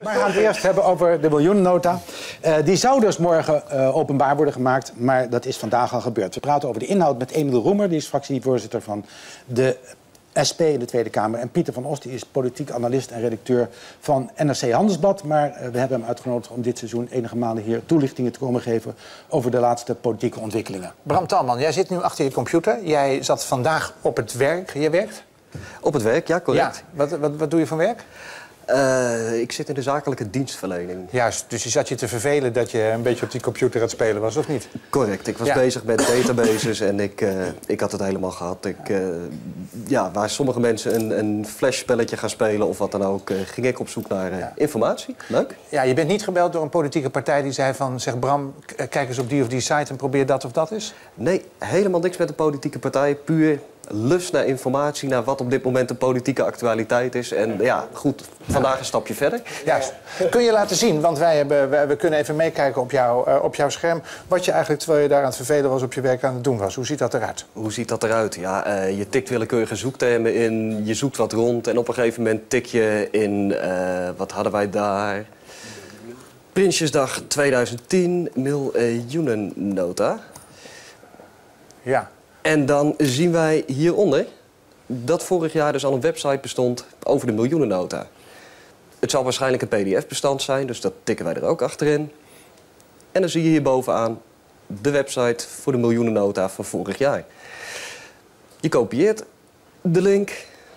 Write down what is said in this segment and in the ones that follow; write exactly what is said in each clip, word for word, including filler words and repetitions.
We gaan het eerst hebben over de miljoenennota. Uh, die zou dus morgen uh, openbaar worden gemaakt, maar dat is vandaag al gebeurd. We praten over de inhoud met Emiel Roemer, die is fractievoorzitter van de S P in de Tweede Kamer. En Pieter van Os, die is politiek analist en redacteur van N R C Handelsblad. Maar uh, we hebben hem uitgenodigd om dit seizoen enige maanden hier toelichtingen te komen geven over de laatste politieke ontwikkelingen. Bram Talman, jij zit nu achter je computer. Jij zat vandaag op het werk. Jij werkt? Op het werk, ja, correct. Ja. Wat, wat, wat doe je van werk? Uh, ik zit in de zakelijke dienstverlening. Juist, dus je zat je te vervelen dat je een beetje op die computer aan het spelen was, of niet? Correct, ik was ja. bezig met databases en ik, uh, ik had het helemaal gehad. Ik, uh, ja, waar sommige mensen een, een flashspelletje gaan spelen of wat dan ook, uh, ging ik op zoek naar uh, ja. informatie. Leuk. Ja, je bent niet gebeld door een politieke partij die zei van, zeg Bram, kijk eens op die of die site en probeer dat of dat eens? Nee, helemaal niks met een politieke partij, puur lust naar informatie, naar wat op dit moment de politieke actualiteit is. En ja, goed, vandaag een stapje verder. Juist. Kun je laten zien, want wij hebben, wij, we kunnen even meekijken op, jou, uh, op jouw scherm, wat je eigenlijk, terwijl je daar aan het vervelen was, op je werk aan het doen was. Hoe ziet dat eruit? Hoe ziet dat eruit? Ja, uh, je tikt willekeurige zoektermen in, je zoekt wat rond en op een gegeven moment tik je in, uh, wat hadden wij daar? Prinsjesdag tweeduizend tien, miljoenennota. Ja. En dan zien wij hieronder dat vorig jaar dus al een website bestond over de miljoenennota. Het zal waarschijnlijk een P D F-bestand zijn, dus dat tikken wij er ook achterin. En dan zie je hier bovenaan de website voor de miljoenennota van vorig jaar. Je kopieert de link,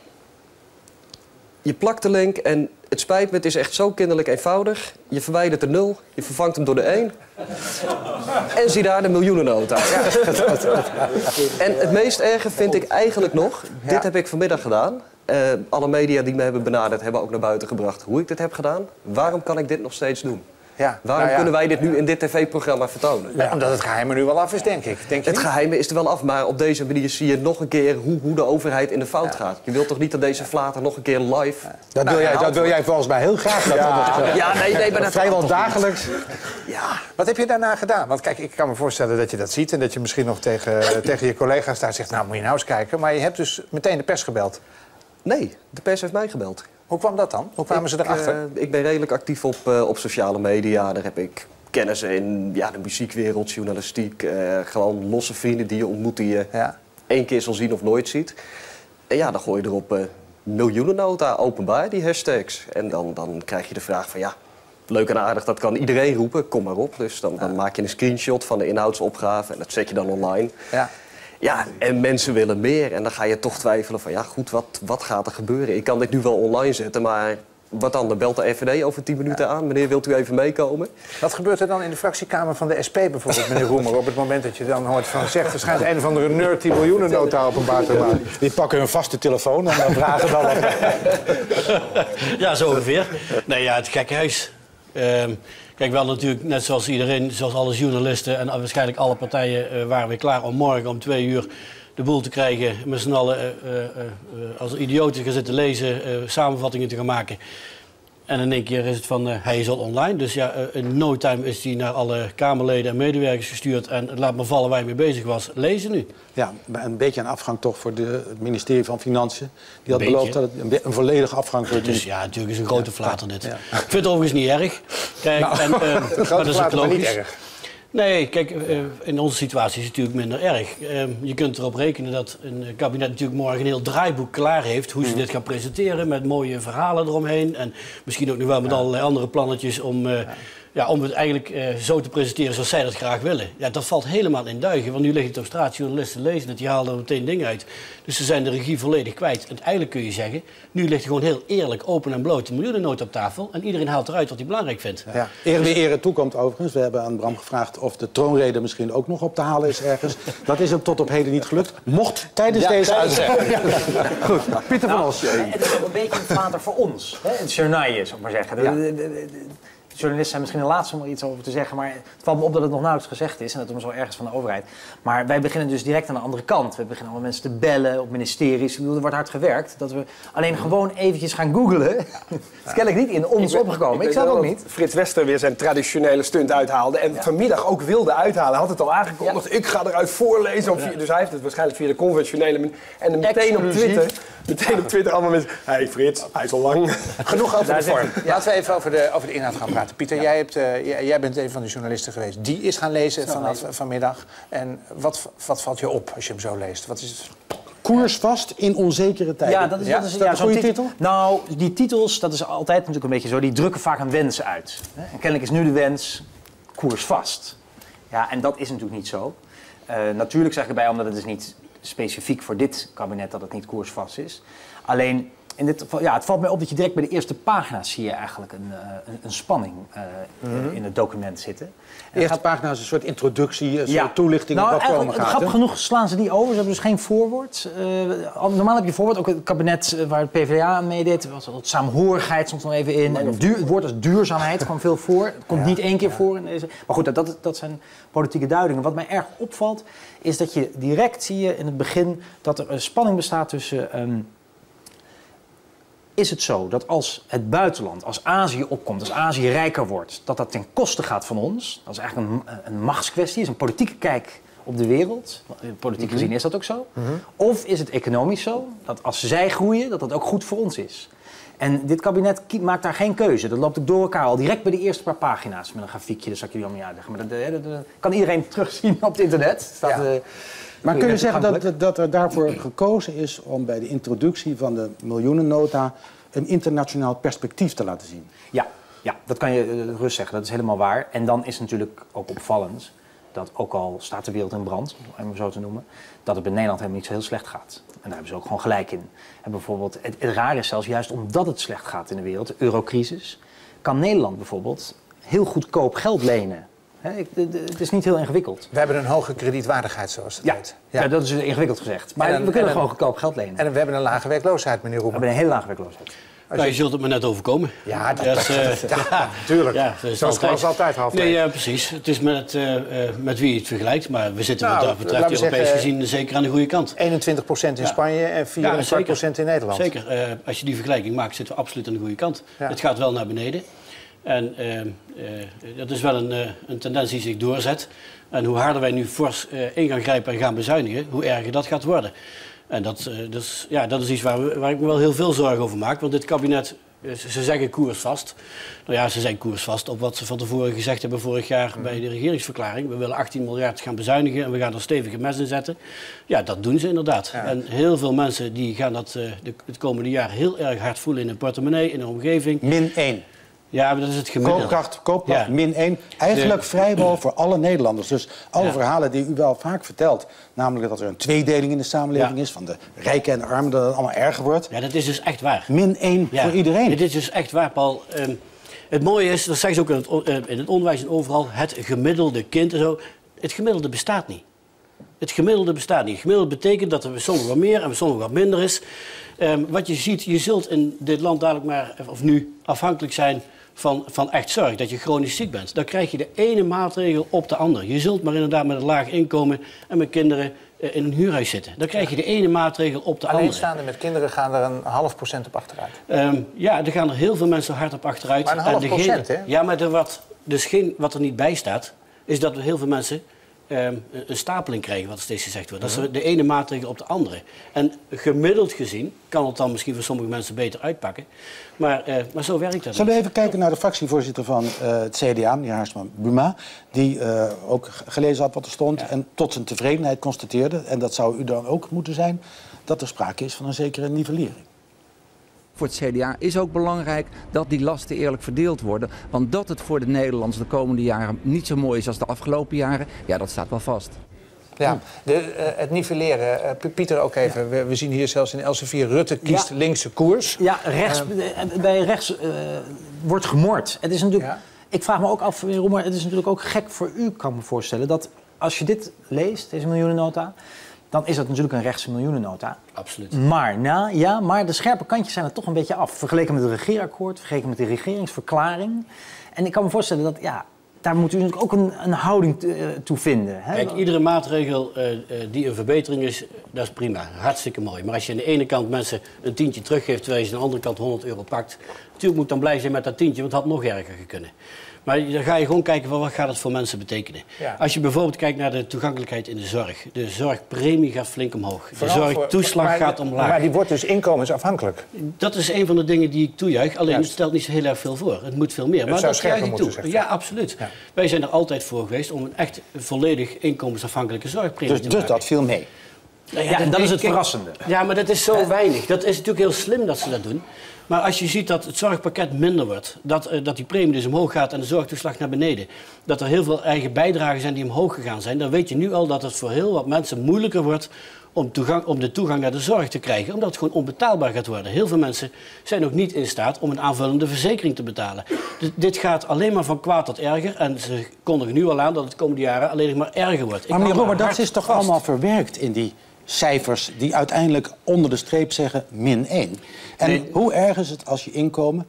je plakt de link en het spijt me, het is echt zo kinderlijk eenvoudig. Je verwijdert de nul, je vervangt hem door de één. En zie daar de miljoenennota. Ja. En het meest erge vind ik eigenlijk nog, dit ja. heb ik vanmiddag gedaan. Uh, alle media die me hebben benaderd hebben ook naar buiten gebracht hoe ik dit heb gedaan. Waarom kan ik dit nog steeds doen? Ja, Waarom nou ja. kunnen wij dit nu in dit tv-programma vertonen? Ja, omdat het geheim er nu wel af is, denk ik. Denk je het niet? geheim is er wel af, maar op deze manier zie je nog een keer hoe, hoe de overheid in de fout ja. gaat. Je wilt toch niet dat deze flater nog een keer live... Ja. Dat, nou, wil jij, dat wil jij volgens mij heel graag. Dat ja, dat, ja, nee, nee, maar dat vrijwel dagelijks. Ja. Wat heb je daarna gedaan? Want kijk, ik kan me voorstellen dat je dat ziet en dat je misschien nog tegen, tegen je collega's daar zegt, nou moet je nou eens kijken. Maar je hebt dus meteen de pers gebeld. Nee, de pers heeft mij gebeld. Hoe kwam dat dan? Hoe kwamen ik, ze erachter? Uh, ik ben redelijk actief op, uh, op sociale media. Daar heb ik kennis in ja, de muziekwereld, journalistiek. Uh, gewoon losse vrienden die je ontmoet die je ja. één keer zal zien of nooit ziet. En ja, dan gooi je erop uh, miljoenennota openbaar, die hashtags. En dan, dan krijg je de vraag van ja, leuk en aardig, dat kan iedereen roepen. Kom maar op. Dus dan, dan ja. maak je een screenshot van de inhoudsopgave en dat zet je dan online. Ja. Ja, en mensen willen meer. En dan ga je toch twijfelen van, ja goed, wat, wat gaat er gebeuren? Ik kan dit nu wel online zetten, maar wat dan? Dan belt de R V D over tien minuten ja. aan. Meneer, wilt u even meekomen? Wat gebeurt er dan in de fractiekamer van de S P bijvoorbeeld, meneer Roemer? Op het moment dat je dan hoort van, zegt, er schijnt een of andere nerd die miljoenennota openbaar te maken. Die pakken hun vaste telefoon en dan vragen dan... Ja, zo ongeveer. Nee, ja, het gekhuis. Um, Kijk, wel natuurlijk, net zoals iedereen, zoals alle journalisten en waarschijnlijk alle partijen, uh, waren we klaar om morgen om twee uur de boel te krijgen. Met z'n allen uh, uh, uh, als idioten gaan zitten lezen, uh, samenvattingen te gaan maken. En in één keer is het van, uh, hij is al online. Dus ja, uh, in no time is hij naar alle Kamerleden en medewerkers gestuurd. En het laat me vallen waar hij mee bezig was. Lezen nu. Ja, een beetje een afgang toch voor de, het ministerie van Financiën. Die had beloofd dat het een, een volledige afgang wordt. Dus ja, natuurlijk is een grote ja, flater dit. Ja. Ik vind het overigens niet erg. Kijk, nou, en, uh, een grote dat is ook logisch. niet erg. Nee, kijk, uh, in onze situatie is het natuurlijk minder erg. Uh, je kunt erop rekenen dat een kabinet natuurlijk morgen een heel draaiboek klaar heeft hoe ze mm. dit gaan presenteren met mooie verhalen eromheen. En misschien ook nog wel met ja. allerlei andere plannetjes om, uh, ja. Ja, om het eigenlijk uh, zo te presenteren zoals zij dat graag willen. Ja, dat valt helemaal in duigen, want nu ligt het op straat, journalisten lezen het, die halen er meteen dingen uit. Dus ze zijn de regie volledig kwijt. En eigenlijk kun je zeggen, nu ligt er gewoon heel eerlijk, open en bloot de miljoenennota op tafel en iedereen haalt eruit wat hij belangrijk vindt. Ja. Eer wie ere toekomt overigens. We hebben aan Bram gevraagd of de troonrede misschien ook nog op te halen is ergens. Dat is hem tot op heden niet gelukt. Mocht tijdens ja, deze uitzending. Ja. Goed, Pieter van Os. Nou, het is ook een beetje een flater voor ons. Hè? Het journaille, zou ik maar zeggen. Ja. De, de, de, journalisten zijn misschien de laatste om er iets over te zeggen, maar het valt me op dat het nog nauwelijks gezegd is en dat het zo ergens van de overheid. Maar wij beginnen dus direct aan de andere kant. We beginnen allemaal mensen te bellen op ministeries. Ik bedoel, er wordt hard gewerkt. Dat we alleen gewoon eventjes gaan googlen. Dat is kennelijk niet in ons ik opgekomen. Ik, ik zelf ook niet. Frits Wester weer zijn traditionele stunt uithaalde en ja. vanmiddag ook wilde uithalen. Hij had het al aangekondigd. Ja. Ik ga eruit voorlezen. Of, ja. Dus hij heeft het waarschijnlijk via de conventionele en meteen op Twitter. Meteen op Twitter allemaal mensen. Hé hey Frits, hij is al lang. Genoeg over de vorm. Laten we even over de, over de inhoud gaan praten. Pieter, ja. jij, hebt, uh, jij, jij bent een van de journalisten geweest die is gaan lezen vanaf uh, vanmiddag. En wat, wat valt je op als je hem zo leest? Wat is het? Koersvast in onzekere tijden. Ja, dat is, ja? dat is, is dat ja, een goede titel? Nou, die titels, dat is altijd natuurlijk een beetje zo. Die drukken vaak een wens uit. En kennelijk is nu de wens koersvast. Ja, en dat is natuurlijk niet zo. Uh, natuurlijk zeg ik erbij, omdat het is niet specifiek voor dit kabinet dat het niet koersvast is. Alleen, in dit, ja, het valt mij op dat je direct bij de eerste pagina's zie je eigenlijk een, uh, een, een spanning uh, mm-hmm. in het document zitten. De eerste pagina is een soort introductie, een ja. soort toelichting nou, op wat komen gaat. Grappig genoeg slaan ze die over. Ze hebben dus geen voorwoord. Uh, normaal heb je voorwoord. Ook het kabinet waar het P v d A aan meedeed. Was dat saamhorigheid soms nog even in. En duur, het woord als duurzaamheid kwam veel voor. Het komt ja. niet één keer ja. voor in deze. Maar goed, dat, dat zijn politieke duidingen. Wat mij erg opvalt, is dat je direct zie je in het begin dat er een spanning bestaat tussen. Um, Is het zo dat als het buitenland, als Azië opkomt, als Azië rijker wordt, dat dat ten koste gaat van ons? Dat is eigenlijk een, een machtskwestie, is een politieke kijk op de wereld. Politiek gezien is dat ook zo. Mm-hmm. Of is het economisch zo, dat als zij groeien, dat dat ook goed voor ons is? En dit kabinet maakt daar geen keuze. Dat loopt ook door elkaar al direct bij de eerste paar pagina's met een grafiekje. Dat zal ik jullie allemaal niet uitleggen. Maar dat, dat, dat kan iedereen terugzien op het internet. Staat, ja. uh, Maar kun je zeggen dat, dat er daarvoor gekozen is om bij de introductie van de miljoenennota een internationaal perspectief te laten zien? Ja, ja, dat kan je uh, rust zeggen. Dat is helemaal waar. En dan is het natuurlijk ook opvallend dat ook al staat de wereld in brand, om het zo te noemen, dat het bij Nederland helemaal niet zo heel slecht gaat. En daar hebben ze ook gewoon gelijk in. En bijvoorbeeld, het, het raar is zelfs juist omdat het slecht gaat in de wereld, de eurocrisis, kan Nederland bijvoorbeeld heel goedkoop geld lenen. He, ik, de, de, het is niet heel ingewikkeld. We hebben een hoge kredietwaardigheid, zoals dat ja. heet. Ja. ja, dat is ingewikkeld gezegd. Maar een, we kunnen gewoon goedkoop geld lenen. En we hebben een lage werkloosheid, meneer Roemer. We hebben een hele lage werkloosheid. Nou, je zult het me net overkomen. Ja, dat, dat, uh, ja, natuurlijk. Ja, dat is Zoals altijd. was altijd half nee, ja, precies. Het is met, uh, uh, met wie je het vergelijkt. Maar we zitten nou, wat dat betreft Europees zeggen, gezien zeker aan de goede kant. eenentwintig procent in ja. Spanje en vierenveertig procent ja, in Nederland. Zeker. Uh, als je die vergelijking maakt, zitten we absoluut aan de goede kant. Ja. Het gaat wel naar beneden. En uh, uh, dat is wel een, uh, een tendens die zich doorzet. En hoe harder wij nu fors uh, in gaan grijpen en gaan bezuinigen, hoe erger dat gaat worden. En dat, uh, dat, is, ja, dat is iets waar, we, waar ik me wel heel veel zorgen over maak. Want dit kabinet, uh, ze zeggen koersvast. Nou ja, ze zijn koersvast op wat ze van tevoren gezegd hebben vorig jaar mm. bij de regeringsverklaring. We willen achttien miljard gaan bezuinigen en we gaan er stevige mes in zetten. Ja, dat doen ze inderdaad. Ja. En heel veel mensen die gaan dat uh, de, het komende jaar heel erg hard voelen in hun portemonnee, in hun omgeving. min één. Ja, maar dat is het gemiddelde. Koopkracht, koopkracht, ja. min één. Eigenlijk de... vrijwel voor alle Nederlanders. Dus alle ja. verhalen die u wel vaak vertelt, namelijk dat er een tweedeling in de samenleving ja. is, van de rijken en de armen, dat het allemaal erger wordt. Ja, dat is dus echt waar. min één ja. voor iedereen. Dit is dus echt waar, Paul. Um, het mooie is, dat zeggen ze ook in het, in het onderwijs en overal, het gemiddelde kind en zo. Het gemiddelde bestaat niet. Het gemiddelde bestaat niet. Het gemiddelde betekent dat er bij sommigen wat meer en bij sommigen wat minder is. Um, wat je ziet, je zult in dit land dadelijk maar, of nu, afhankelijk zijn Van, van echt zorg, dat je chronisch ziek bent. Dan krijg je de ene maatregel op de andere. Je zult maar inderdaad met een laag inkomen en met kinderen uh, in een huurhuis zitten. Dan krijg je de ene maatregel op de andere. Alleenstaanden met kinderen gaan er een half procent op achteruit. Um, ja, er gaan er heel veel mensen hard op achteruit. Maar een half degene, procent, hè? Ja, maar er wat, dus geen, wat er niet bij staat, is dat heel veel mensen Um, een stapeling krijgen, wat steeds gezegd wordt. Dat is de ene maatregel op de andere. En gemiddeld gezien kan het dan misschien voor sommige mensen beter uitpakken. Maar, uh, maar zo werkt dat. Zullen we even kijken naar de fractievoorzitter van uh, het C D A, meneer Haarsma-Buma, die uh, ook gelezen had wat er stond ja. en tot zijn tevredenheid constateerde, en dat zou u dan ook moeten zijn, dat er sprake is van een zekere nivellering. Voor het C D A is ook belangrijk dat die lasten eerlijk verdeeld worden. Want dat het voor de Nederlanders de komende jaren niet zo mooi is als de afgelopen jaren, ja, dat staat wel vast. Ja, de, uh, het nivelleren. Uh, Pieter ook even. Ja. We, we zien hier zelfs in Elsevier, Rutte kiest ja. linkse koers. Ja, rechts, uh, bij rechts uh, wordt gemord. Het is natuurlijk, ja. Ik vraag me ook af, meneer Roemer, het is natuurlijk ook gek voor u, kan ik me voorstellen, dat als je dit leest, deze miljoenennota, dan is dat natuurlijk een rechtse miljoenennota. Absoluut. Maar, nou, ja, maar de scherpe kantjes zijn er toch een beetje af. Vergeleken met het regeerakkoord, vergeleken met de regeringsverklaring. En ik kan me voorstellen dat, ja, daar moet u natuurlijk ook een, een houding toe vinden. Hè? Kijk, iedere maatregel uh, uh, die een verbetering is, dat is prima. Hartstikke mooi. Maar als je aan de ene kant mensen een tientje teruggeeft, terwijl je aan de andere kant honderd euro pakt, natuurlijk moet dan blij zijn met dat tientje, want het had nog erger kunnen. Maar dan ga je gewoon kijken van wat gaat het voor mensen betekenen. Ja. Als je bijvoorbeeld kijkt naar de toegankelijkheid in de zorg. De zorgpremie gaat flink omhoog. De Vooral zorgtoeslag voor, maar, gaat omlaag. Maar die wordt dus inkomensafhankelijk. Dat is een van de dingen die ik toejuich. Alleen Juist. het stelt niet zo heel erg veel voor. Het moet veel meer. Het maar zou dat juich scherper ik toe. moeten, zegt u. Ja, absoluut. Ja. Wij zijn er altijd voor geweest om een echt volledig inkomensafhankelijke zorgpremie Dus, te dus maken. dat viel mee. Nou Ja, en dat is het kijk, verrassende. Ja, maar dat is zo weinig. Dat is natuurlijk heel slim dat ze dat doen. Maar als je ziet dat het zorgpakket minder wordt, dat, uh, dat die premie dus omhoog gaat en de zorgtoeslag naar beneden, dat er heel veel eigen bijdragen zijn die omhoog gegaan zijn, dan weet je nu al dat het voor heel wat mensen moeilijker wordt om, toegang, om de toegang naar de zorg te krijgen, omdat het gewoon onbetaalbaar gaat worden. Heel veel mensen zijn ook niet in staat om een aanvullende verzekering te betalen. Dus dit gaat alleen maar van kwaad tot erger en ze kondigen nu al aan dat het komende jaren alleen nog maar erger wordt. Ik Maar meneer hou Roemer, daar dat is toch vast. allemaal verwerkt in die cijfers die uiteindelijk onder de streep zeggen min één. En Nee. hoe erg is het als je inkomen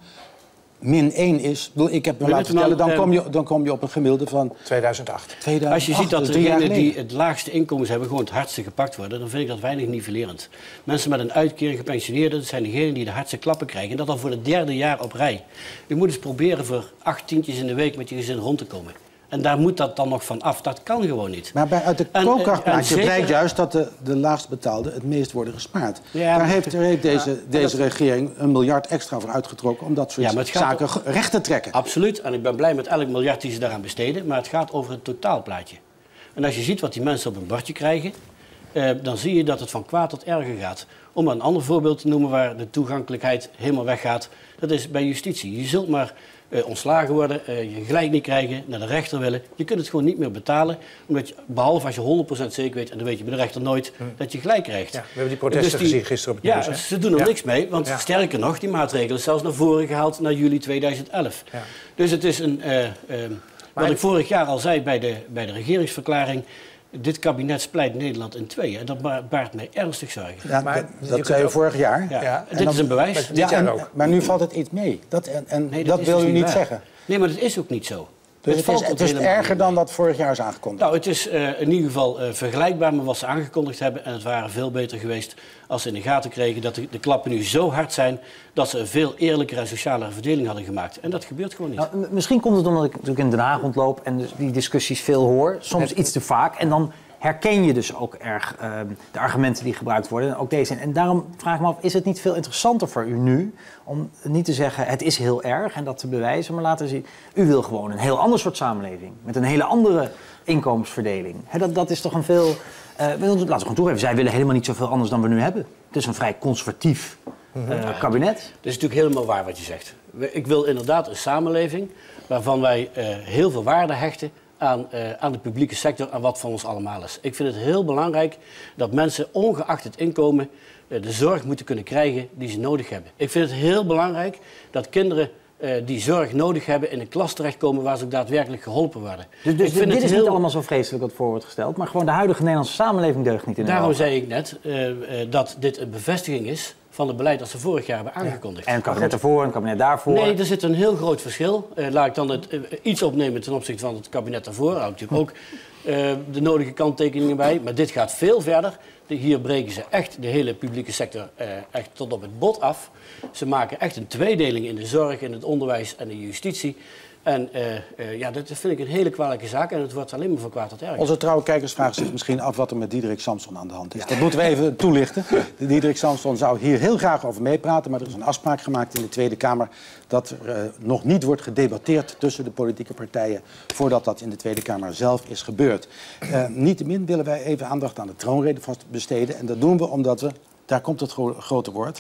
min één is? Ik bedoel, ik heb me Maar laten weet u vertellen, wel, dan eh, kom, je, dan kom je op een gemiddelde van tweeduizend acht. tweeduizend acht. Als je ziet dat dus drie jaar degenen die geleden. het laagste inkomens hebben gewoon het hardste gepakt worden, dan vind ik dat weinig nivellerend. Mensen met een uitkering, gepensioneerden, dat zijn degenen die de hardste klappen krijgen. En dat al voor het derde jaar op rij. U moet eens proberen voor acht tientjes in de week met je gezin rond te komen. En daar moet dat dan nog van af. Dat kan gewoon niet. Maar bij, uit de En- koopkrachtplaatje en zeker- blijkt juist dat de, de laagst betaalden het meest worden gespaard. Ja, Daar maar- heeft, daar heeft deze, Ja, deze regering een miljard extra voor uitgetrokken om dat soort Ja, maar het gaat zaken ge- recht te trekken. Absoluut. En ik ben blij met elk miljard die ze daaraan besteden. Maar het gaat over het totaalplaatje. En als je ziet wat die mensen op een bordje krijgen, eh, dan zie je dat het van kwaad tot erger gaat. Om maar een ander voorbeeld te noemen waar de toegankelijkheid helemaal weggaat. Dat is bij justitie. Je zult maar uh, ontslagen worden, uh, je gelijk niet krijgen, naar de rechter willen. Je kunt het gewoon niet meer betalen. Omdat je, behalve als je honderd procent zeker weet, en dan weet je bij de rechter nooit, hm. dat je gelijk krijgt. Ja, we hebben die protesten Dus die, gezien gisteren op het ja, nieuws. Hè? ze doen er Ja. niks mee. Want Ja. sterker nog, die maatregelen is zelfs naar voren gehaald naar juli tweeduizend elf. Ja. Dus het is een... Uh, uh, wat ik vorig jaar al zei bij de, bij de regeringsverklaring, dit kabinet splijt Nederland in tweeën. En dat ba- baart mij ernstig zorgen. Ja, Maar dat je dat kunt zei u ook- vorig jaar. Ja. Ja, Dit is een bewijs. dit Ja, jaar en- ook. Maar nu valt het iets mee. Dat, en en Nee, dat is wil dus u niet waar. zeggen. Nee, maar dat is ook niet zo. Dus het is, valt het ook is helemaal erger niet dan mee. dat vorig jaar is aangekondigd. Nou, het is uh, in ieder geval uh, vergelijkbaar met wat ze aangekondigd hebben. En het waren veel beter geweest als ze in de gaten kregen dat de, de klappen nu zo hard zijn dat ze een veel eerlijkere en socialere verdeling hadden gemaakt. En dat gebeurt gewoon niet. Nou, m- misschien komt het omdat ik natuurlijk in Den Haag rondloop en dus die discussies veel hoor. Soms iets te vaak. En dan herken je dus ook erg uh, de argumenten die gebruikt worden. En ook deze. En daarom vraag ik me af, is het niet veel interessanter voor u nu om niet te zeggen het is heel erg en dat te bewijzen, maar laten zien, u wil gewoon een heel ander soort samenleving. Met een hele andere inkomensverdeling. He, dat, dat is toch een veel... Uh, laten we gewoon toegeven, zij willen helemaal niet zoveel anders dan we nu hebben. Het is een vrij conservatief uh, kabinet. Dat is natuurlijk helemaal waar wat je zegt. We- Ik wil inderdaad een samenleving waarvan wij uh, heel veel waarde hechten aan, uh, aan de publieke sector en wat van ons allemaal is. Ik vind het heel belangrijk dat mensen, ongeacht het inkomen, uh, de zorg moeten kunnen krijgen die ze nodig hebben. Ik vind het heel belangrijk dat kinderen uh, die zorg nodig hebben in een klas terechtkomen waar ze ook daadwerkelijk geholpen worden. Dus, dus Ik vind dit het is heel- niet allemaal zo vreselijk wat voor wordt gesteld, maar gewoon de huidige Nederlandse samenleving deugt niet in Daarom Europa. zei ik net uh, uh, dat dit een bevestiging is van het beleid dat ze vorig jaar hebben aangekondigd. En het kabinet ervoor en het kabinet daarvoor. Nee, er zit een heel groot verschil. Uh, laat ik dan het, uh, iets opnemen ten opzichte van het kabinet daarvoor. Daar houdt natuurlijk ook uh, de nodige kanttekeningen bij. Maar dit gaat veel verder. De, hier breken ze echt de hele publieke sector uh, echt tot op het bot af. Ze maken echt een tweedeling in de zorg, in het onderwijs en de justitie. En uh, uh, ja, dat vind ik een hele kwalijke zaak. En het wordt alleen maar van kwaad tot erger. Onze trouwe kijkers vragen zich misschien af wat er met Diederik Samson aan de hand is. Dat moeten we even toelichten. De Diederik Samson zou hier heel graag over meepraten, maar er is een afspraak gemaakt in de Tweede Kamer dat er uh, nog niet wordt gedebatteerd tussen de politieke partijen voordat dat in de Tweede Kamer zelf is gebeurd. Uh, niettemin willen wij even aandacht aan de troonrede vast besteden. En dat doen we omdat we, daar komt het gro- grote woord.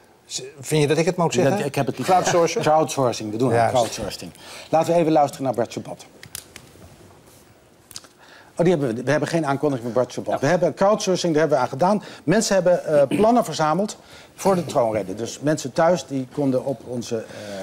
Vind je dat ik het moet zeggen? Dat, ik heb het niet. Crowdsourcing? Crowdsourcing, we doen het. Juist. Crowdsourcing. Laten we even luisteren naar Bart Chabot. Oh, die hebben we. We hebben geen aankondiging van Bart Chabot. We hebben crowdsourcing, daar hebben we aan gedaan. Mensen hebben uh, plannen verzameld voor de troonrede. Dus mensen thuis die konden op onze uh,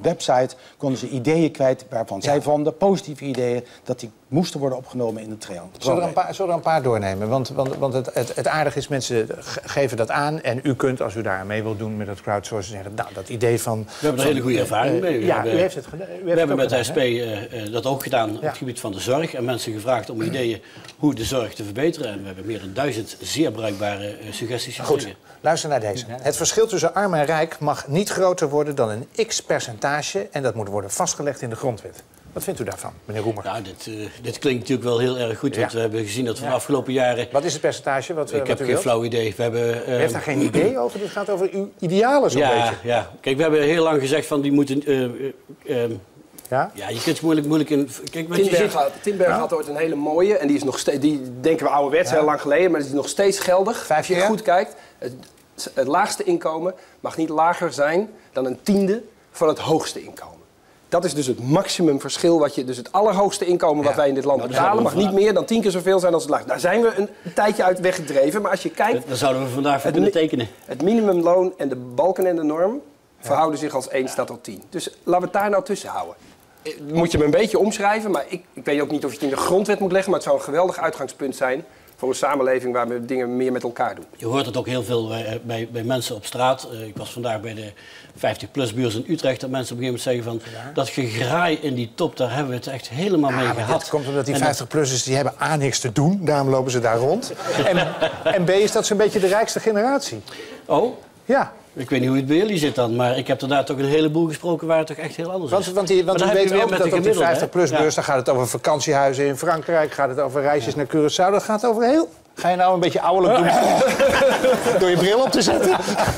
website konden ze ideeën kwijt waarvan ja. zij vonden, positieve ideeën, dat die moesten worden opgenomen in de trail. Zullen we er een paar, zullen we er een paar doornemen? Want, want, want het, het, het aardige is, mensen geven dat aan. En u kunt, als u daar mee wilt doen met het crowdsourcen, zeggen, nou, dat idee van... We hebben er een hele goede ervaring mee. Uh, ja, hebben, u heeft het gedaan. We hebben met de S P uh, dat ook gedaan ja. op het gebied van de zorg. En mensen gevraagd om ideeën hoe de zorg te verbeteren. En we hebben meer dan duizend zeer bruikbare uh, suggesties gekregen. Goed, luister naar deze. Het verschil tussen arm en rijk mag niet groter worden dan een x-percentage. En dat moet worden vastgelegd in de grondwet. Wat vindt u daarvan, meneer Roemer? Nou, dit, uh, dit klinkt natuurlijk wel heel erg goed. Want ja. we hebben gezien dat we ja. de afgelopen jaren... Wat is het percentage? Wat, ik wat heb u geen wilt? flauw idee. We hebben, uh, u heeft daar geen idee over? Dit gaat over uw idealen zo'n ja, beetje. Ja, kijk, we hebben heel lang gezegd van die moeten... Uh, uh, um, ja? ja, je kunt het moeilijk, moeilijk in... Kijk, Tinberg, je had, Tinberg ja? had ooit een hele mooie, en die is nog steeds, die denken we ouderwets, ja. heel lang geleden, maar die is nog steeds geldig. Vijf Als je jaar? goed kijkt, het, het laagste inkomen mag niet lager zijn dan een tiende van het hoogste inkomen. Dat is dus het maximumverschil, wat je, dus het allerhoogste inkomen wat ja. wij in dit land nou, betalen, mag niet meer dan tien keer zoveel zijn als het laagste. Daar zijn we een, een tijdje uit weggedreven, maar als je kijkt... Dan zouden we vandaag voor kunnen tekenen. Het minimumloon en de balken en de norm ja. verhouden zich als één staat tot tien. Dus laten we het daar nou tussen houden. Moet je me een beetje omschrijven, maar ik, ik weet ook niet of je het in de grondwet moet leggen, maar het zou een geweldig uitgangspunt zijn voor een samenleving waar we dingen meer met elkaar doen. Je hoort het ook heel veel bij, bij, bij mensen op straat. Uh, ik was vandaag bij de vijftig-plus-beurs in Utrecht, dat mensen op een gegeven moment zeggen van... Ja. dat gegraai in die top, daar hebben we het echt helemaal ja, mee gehad. Dat komt omdat die vijftig-plussers, die hebben A, niks te doen, daarom lopen ze daar rond. en, en B, is dat zo'n beetje de rijkste generatie. Oh? Ja. Ik weet niet hoe het bij jullie zit dan, maar ik heb er daar toch een heleboel gesproken waar het toch echt heel anders want, is. Want, die, want u weet ook dat op die vijftig-plus-beurs, ja. dan gaat het over vakantiehuizen in Frankrijk, gaat het over reisjes ja. naar Curaçao, dat gaat over heel... Ga je nou een beetje ouderlijk doen door je bril op te zetten?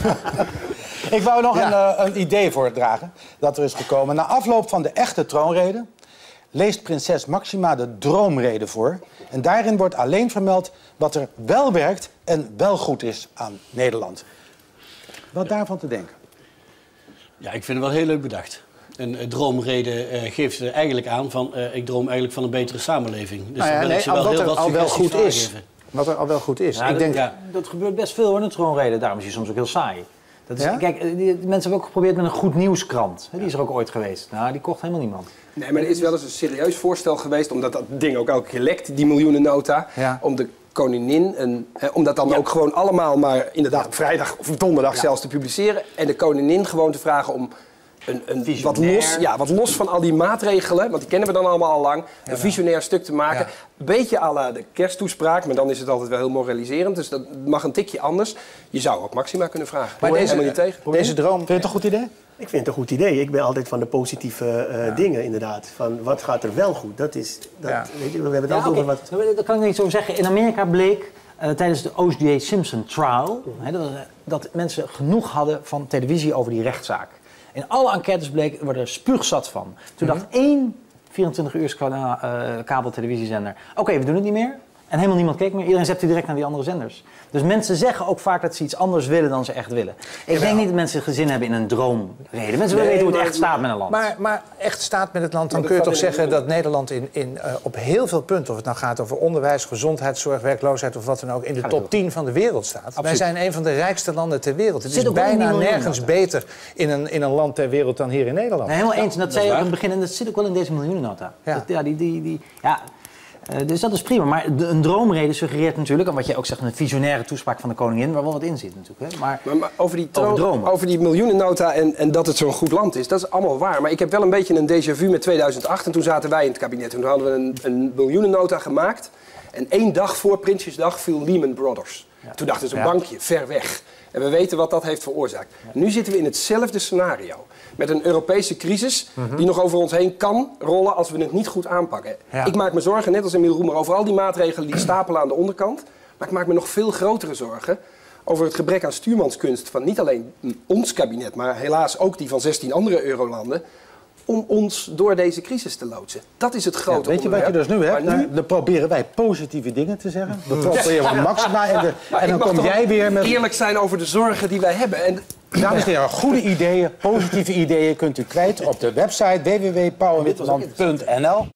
Ik wou nog ja. een, uh, een idee voordragen dat er is gekomen. Na afloop van de echte troonrede leest prinses Maxima de droomrede voor. En daarin wordt alleen vermeld wat er wel werkt en wel goed is aan Nederland. Wat daarvan te denken? Ja, ik vind het wel heel leuk bedacht. Een, een droomrede uh, geeft er eigenlijk aan van... Uh, ik droom eigenlijk van een betere samenleving. Dus nou ja, dan wil nee, ik ze wel wat heel er wat al wel goed is. geven. Wat er al wel goed is. Ja, ik dat, denk... ja, dat gebeurt best veel hoor, een troonrede. Daarom is hij soms ook heel saai. Dat is, ja? Kijk, die, die mensen hebben ook geprobeerd met een goed nieuwskrant. Die is er ook ooit geweest. Nou, die kocht helemaal niemand. Nee, maar er is wel eens een serieus voorstel geweest, omdat dat ding ook elke keer lekt, die miljoenennota, ja. om de koningin, een, eh, om dat dan ja. ook gewoon allemaal maar inderdaad op vrijdag of donderdag ja. zelfs te publiceren. En de koningin gewoon te vragen om een, een wat, los, ja, wat los van al die maatregelen, want die kennen we dan allemaal al lang, ja, een visionair stuk te maken. Ja. Een beetje à la de kersttoespraak, maar dan is het altijd wel heel moraliserend. Dus dat mag een tikje anders. Je zou ook Maxima kunnen vragen. Maar deze, niet tegen. deze droom, vind je het een goed idee? Ik vind het een goed idee. Ik ben altijd van de positieve uh, ja. dingen, inderdaad. Van wat gaat er wel goed? Dat is, dat, ja. weet je, we hebben het ja, altijd okay. over wat... Daar kan ik niet zo zeggen. In Amerika bleek uh, tijdens de O J Simpson trial hè, dat, dat mensen genoeg hadden van televisie over die rechtszaak. In alle enquêtes bleek, er er spuugzat van. Toen mm-hmm. dacht één vierentwintig uur uh, kabeltelevisiezender... oké, okay, we doen het niet meer. En helemaal niemand keek meer. Iedereen zette direct naar die andere zenders. Dus mensen zeggen ook vaak dat ze iets anders willen dan ze echt willen. Ik Jawel. denk niet dat mensen gezin hebben in een droomreden. Mensen willen nee, weten hoe het echt staat met een land. Maar, maar echt staat met het land, dan kun je toch zeggen dat Nederland in, in, uh, op heel veel punten... of het nou gaat over onderwijs, gezondheidszorg, werkloosheid of wat dan ook... in de top tien van de wereld staat. Absoluut. Wij zijn een van de rijkste landen ter wereld. Het is bijna nergens beter in een, in een land ter wereld dan hier in Nederland. Nee, helemaal eens. En dat, dat zei je ook in het begin. En dat zit ook wel in deze miljoenennota. Ja. Dat, ja, die, die, die, ja. Uh, dus dat is prima. Maar de, een droomrede suggereert natuurlijk... en wat jij ook zegt, een visionaire toespraak van de koningin... waar wel wat in zit natuurlijk. Hè? Maar, maar, maar over, die over, over die miljoenennota en, en dat het zo'n goed land is... dat is allemaal waar. Maar ik heb wel een beetje een déjà vu met tweeduizend acht. En toen zaten wij in het kabinet. En toen hadden we een, een miljoenennota gemaakt. En één dag voor Prinsjesdag viel Lehman Brothers. Ja. Toen dachten ze, een ja. bankje, ver weg. En we weten wat dat heeft veroorzaakt. Ja. Nu zitten we in hetzelfde scenario. Met een Europese crisis mm-hmm. die nog over ons heen kan rollen als we het niet goed aanpakken. Ja. Ik maak me zorgen, net als Emiel Roemer, over al die maatregelen die stapelen aan de onderkant. Maar ik maak me nog veel grotere zorgen over het gebrek aan stuurmanskunst van niet alleen ons kabinet, maar helaas ook die van zestien andere eurolanden. Om ons door deze crisis te loodsen. Dat is het grote ja, weet je wat je dus nu hebt? Nu... Dan proberen wij positieve dingen te zeggen. Dan proberen we Maxima en, de, en dan kom jij weer met... eerlijk zijn over de zorgen die wij hebben. En... Dames en heren, goede ideeën, positieve ideeën kunt u kwijt op de website w w w punt pauw en witteman punt n l.